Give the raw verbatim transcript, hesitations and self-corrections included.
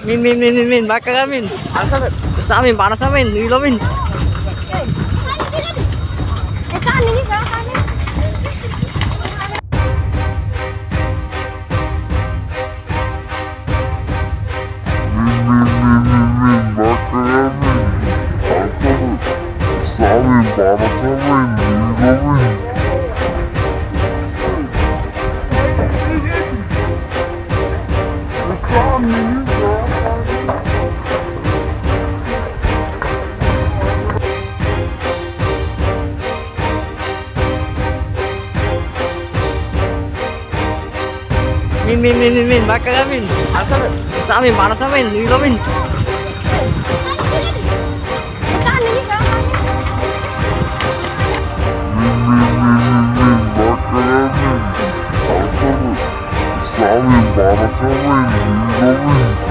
Min, min, min, min, min, bakar min. Panas amin. Besar min, panas amin. Hilo min. Min, min, min, min, min, bakar min. Panas amin. Besar min, panas amin. Hilo min. Samin, para samin, hilo min.